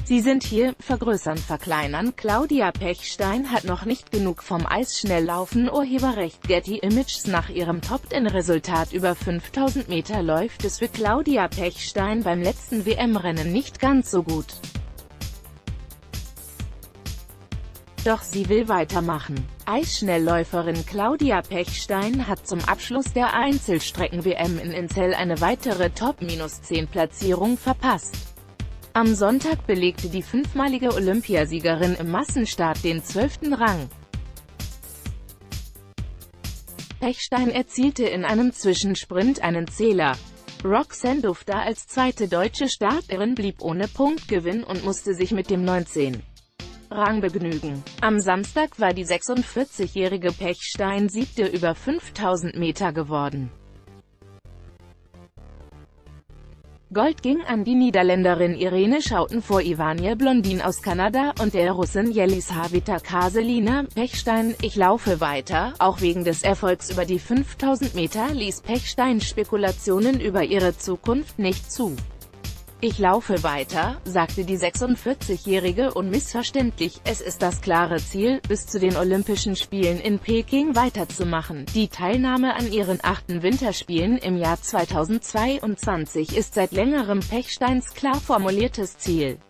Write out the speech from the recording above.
Sie sind hier, vergrößern, verkleinern. Claudia Pechstein hat noch nicht genug vom Eisschnelllaufen. Urheberrecht Getty Images. Nach ihrem Top-10-Resultat über 5000 Meter läuft es für Claudia Pechstein beim letzten WM-Rennen nicht ganz so gut. Doch sie will weitermachen. Eisschnellläuferin Claudia Pechstein hat zum Abschluss der Einzelstrecken-WM in Inzell eine weitere Top-10-Platzierung verpasst. Am Sonntag belegte die fünfmalige Olympiasiegerin im Massenstart den 12. Rang. Pechstein erzielte in einem Zwischensprint einen Zähler. Roxanne Dufter als zweite deutsche Starterin blieb ohne Punktgewinn und musste sich mit dem 19. Rang begnügen. Am Samstag war die 46-jährige Pechstein siebte über 5000 Meter geworden. Gold ging an die Niederländerin Irene Schouten vor Ivanje Blondin aus Kanada und der Russin Jelisaweta Kaselina. Pechstein: Ich laufe weiter. Auch wegen des Erfolgs über die 5000 Meter ließ Pechstein Spekulationen über ihre Zukunft nicht zu. Ich laufe weiter, sagte die 46-Jährige unmissverständlich. Es ist das klare Ziel, bis zu den Olympischen Spielen in Peking weiterzumachen. Die Teilnahme an ihren 8. Winterspielen im Jahr 2022 ist seit längerem Pechsteins klar formuliertes Ziel.